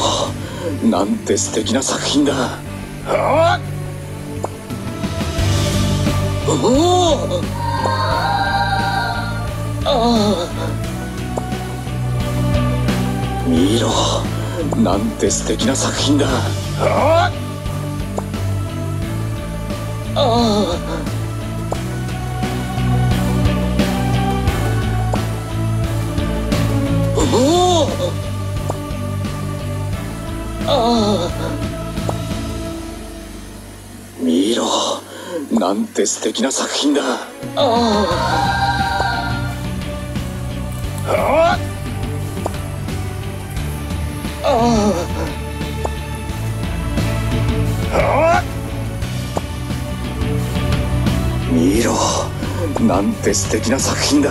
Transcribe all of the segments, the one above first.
なんて素敵な作品だ。あおお見ろ、なんて素敵な作品だ。あ見ろ、なんて素敵な作品だ。見ろ、なんて素敵な作品だ。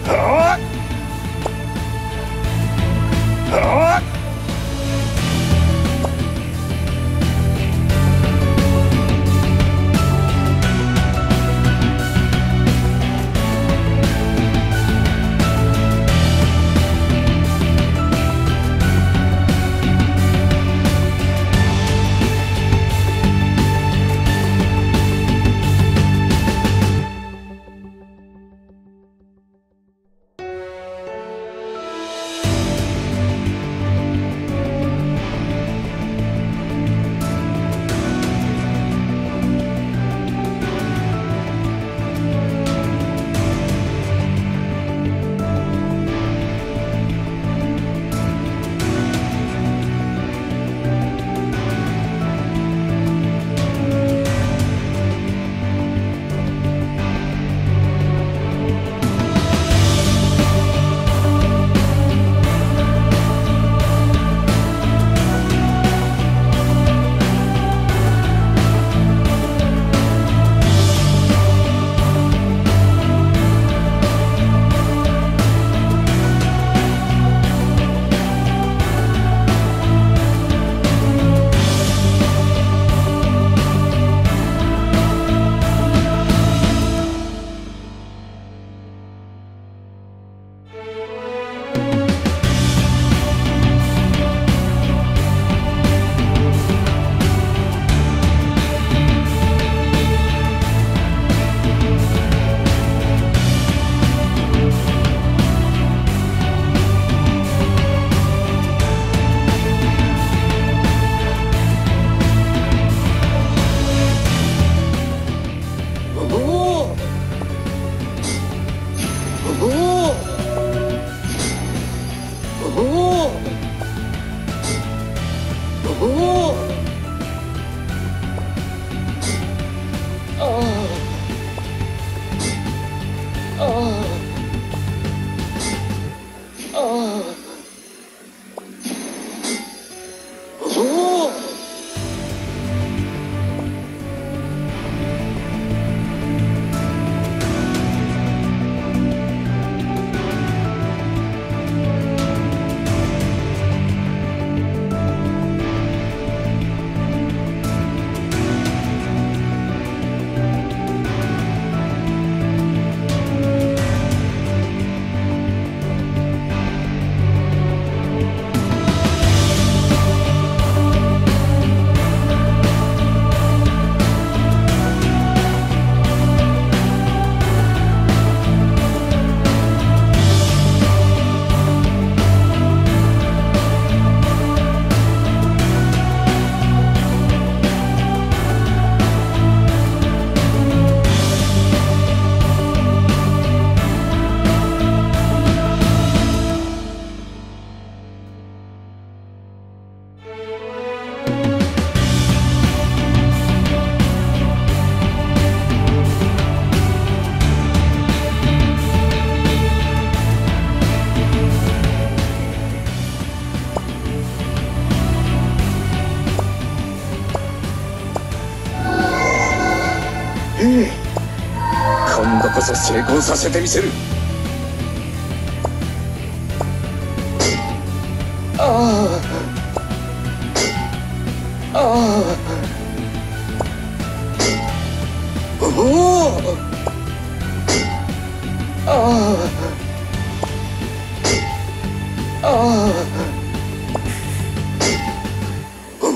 今度こそ成功させてみせる。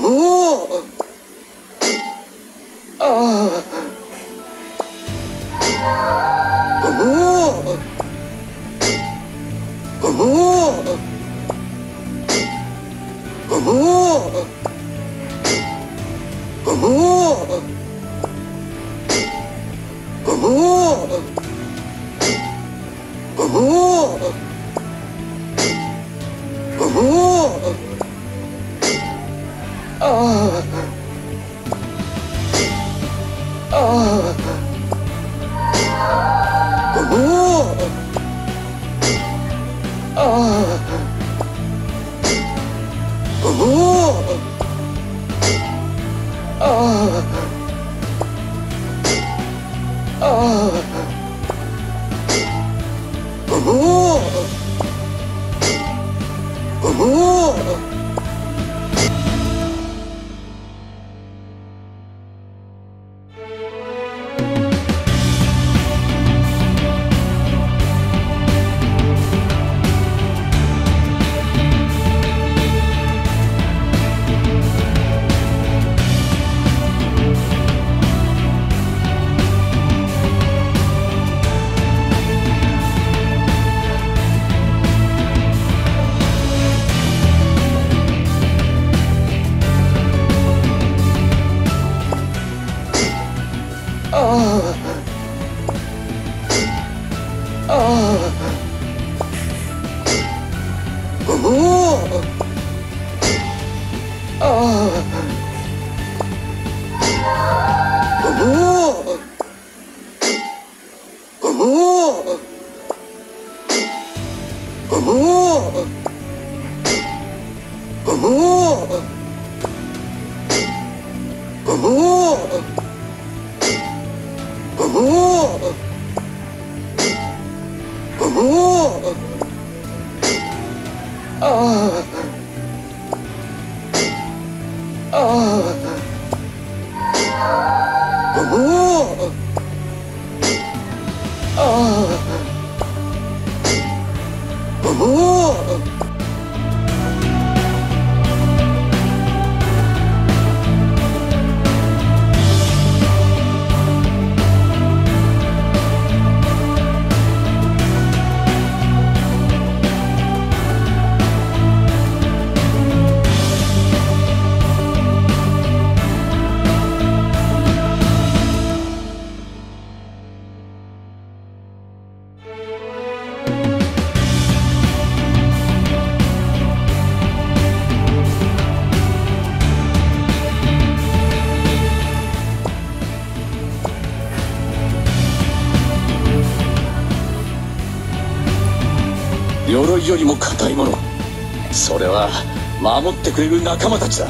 鎧よりも硬いもの、それは守ってくれる仲間たちだ。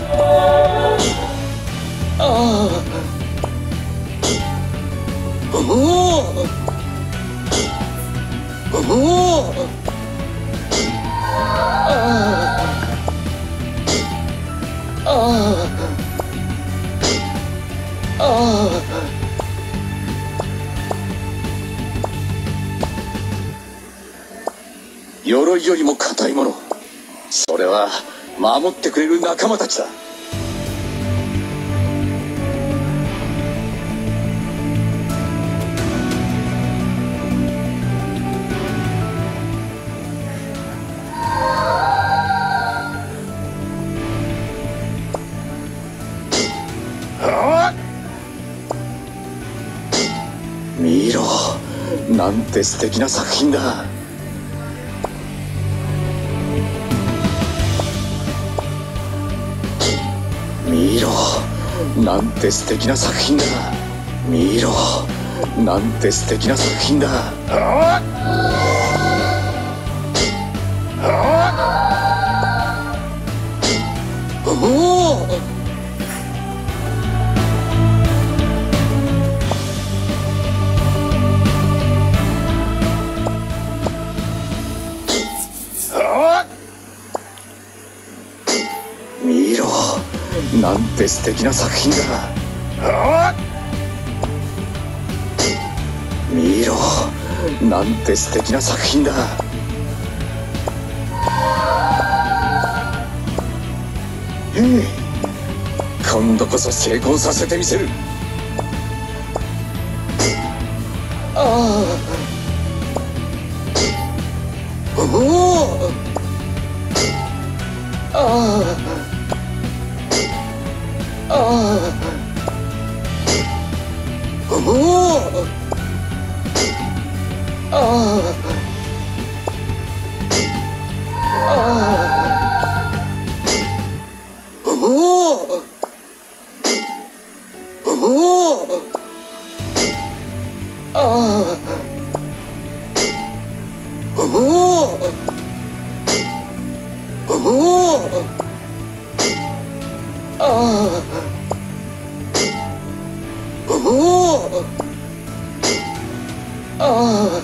鎧よりも硬いもの、それは守ってくれる仲間たちだ。見ろ、なんて素敵な作品だ。見ろ、なんて素敵な作品だ。見ろ、なんて素敵な作品だ。見ろ、なんて素敵な作品だ。見ろ、なんて素敵な作品だ。へえ、 今度こそ成功させてみせる。ああ、おお、ああ、ああ、おお、ああ、ああ、おお、おお、ああ、おお、おお、ああ、おお、ああ、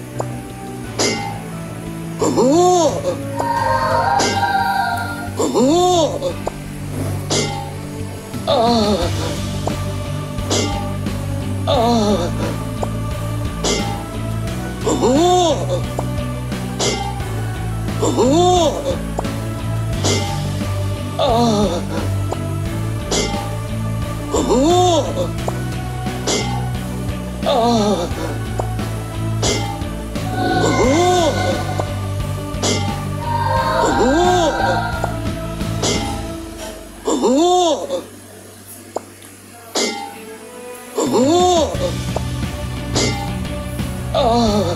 おお、おお、ああ、ああ、おお、おお、ああ、おお、ああ、おお、おお、おお、おお、ああ、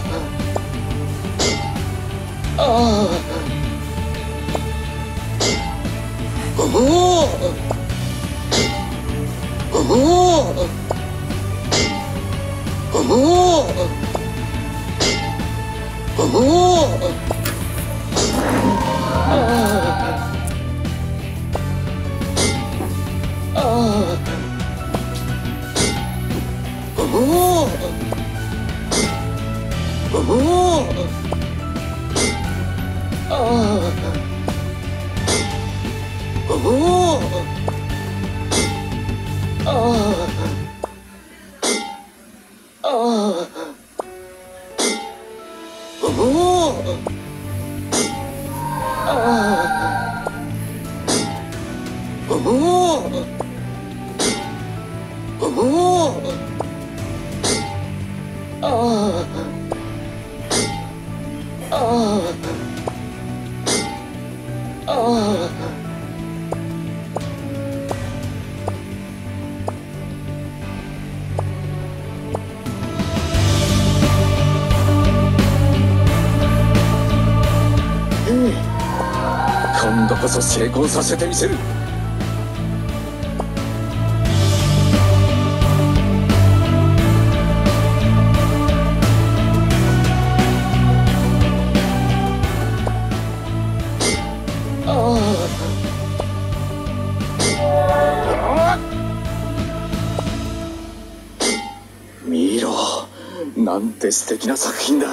ああ、おお、おお、おお、おお、ああ、ああ、おお、おお、ああ、おお、ああ、ああ、おお、ああ、おお、おお、ああ、ああ、ああ、今度こそ成功させてみせる。ああ、見ろ、なんて素敵な作品だ。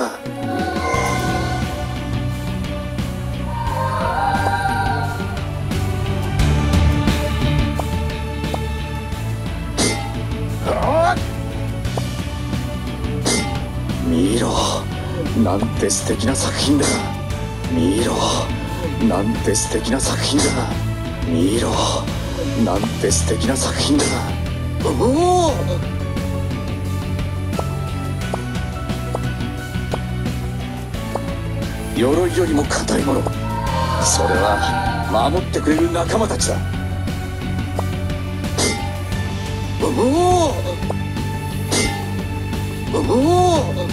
見ろ、なんて素敵な作品だ。見ろ、なんて素敵な作品だ。見ろ、なんて素敵な作品だ。おお、鎧よりも硬いもの、それは守ってくれる仲間たちだ。おお、おお、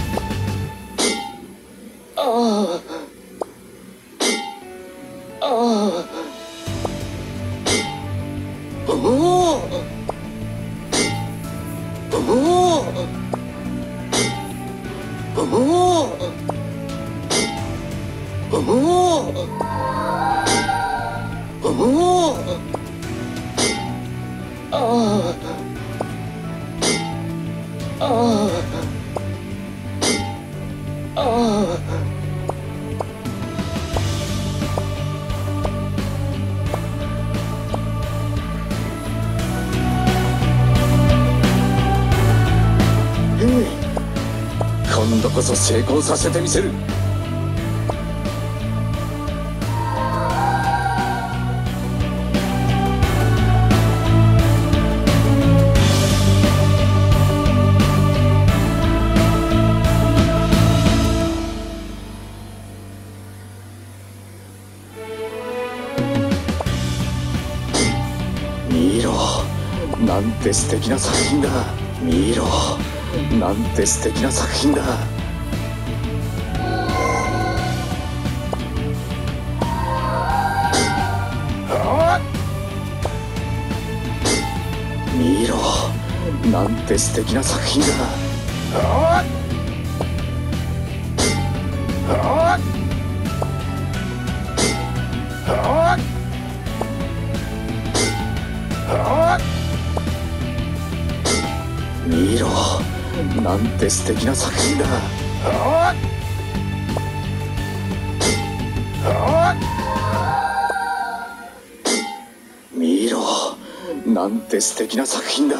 ああ、ああ、おお、おお、おお、おお、おお、ああ、ああ、ああ、今度こそ成功させてみせる。 見ろ、なんて素敵な作品だ。見ろ、なんて素敵な作品だ。見ろ、なんて素敵な作品だ。見ろ、なんて素敵な作品だ。見ろ、なんて素敵な作品だ。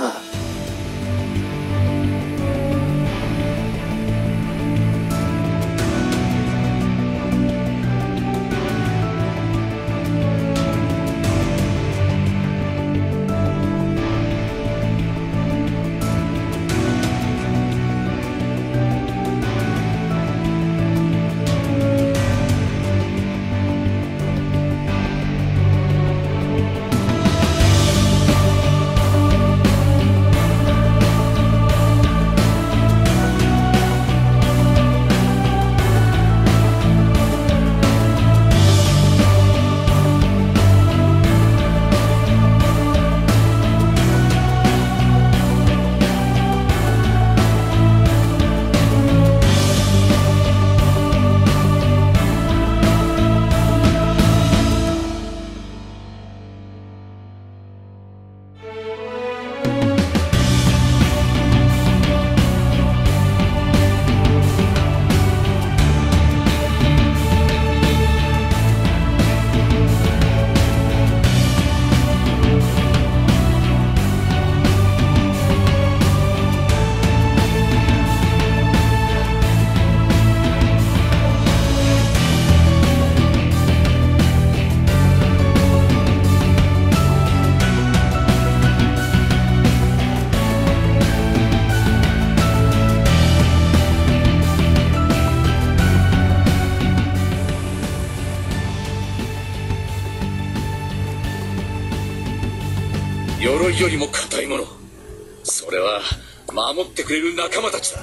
鎧よりも硬いもの、それは守ってくれる仲間たちだ。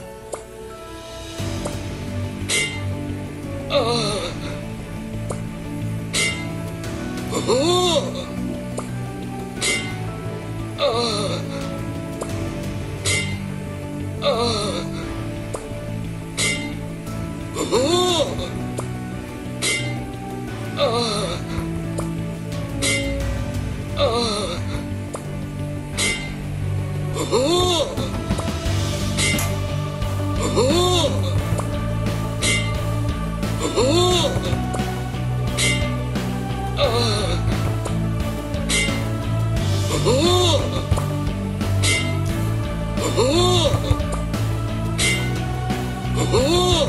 ああ、おお、ああ、ああ、おお、ああ、ああ、おお、おお、おお、ああ、おお、おお、おお、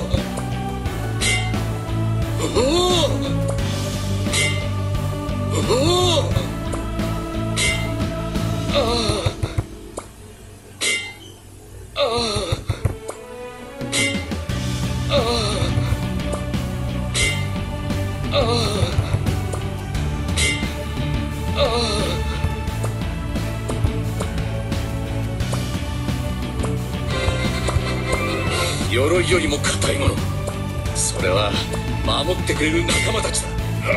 おお、おお、ああ、鎧よりも硬いもの、それは守ってくれる仲間たちだ。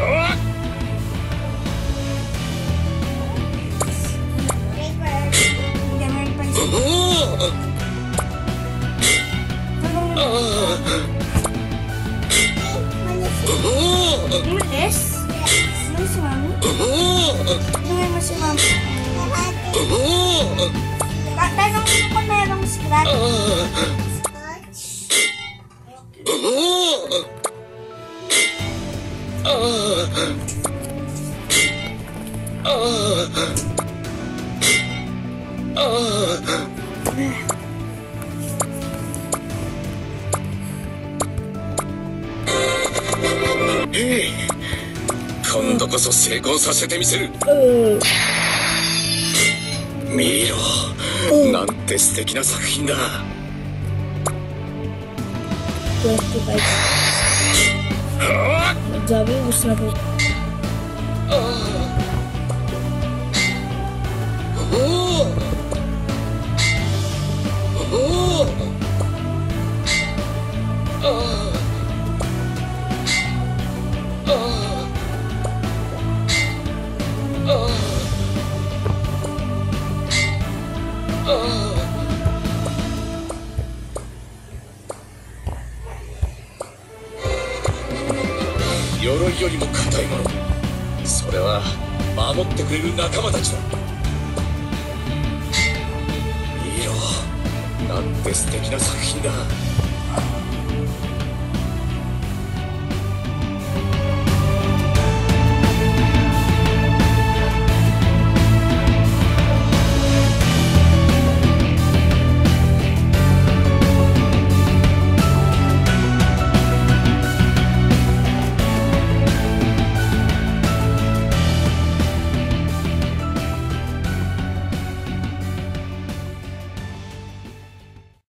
Tanong mo kung merong scratch. 今度こそ成功させてみせる。見ろ、なんて素敵な作品だ。 Sabi gusto na po. 守ってくれる仲間たちだ。見ろ、なんて素敵な作品だ。